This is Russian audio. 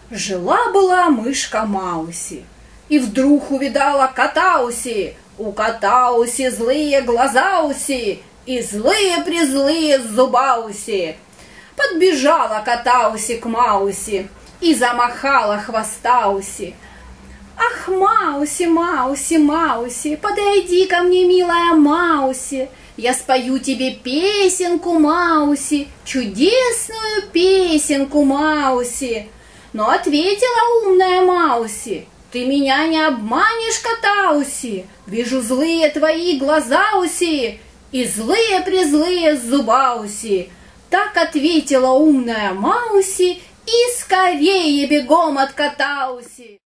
Жила-была мышка Мауси, и вдруг увидала кота-уси. У кота-уси злые глаза-уси, и злые-призлые зуба-уси. Подбежала кота-уси к Мауси и замахала хвоста-уси. Ах, Мауси, Мауси, Мауси, подойди ко мне, милая Мауси, я спою тебе песенку, Мауси, чудесную песенку, Мауси. Но ответила умная Мауси: ты меня не обманешь, кота-уси, вижу злые твои глаза-уси и злые-призлые зуба-уси. Так ответила умная Мауси и скорее бегом от кота-уси.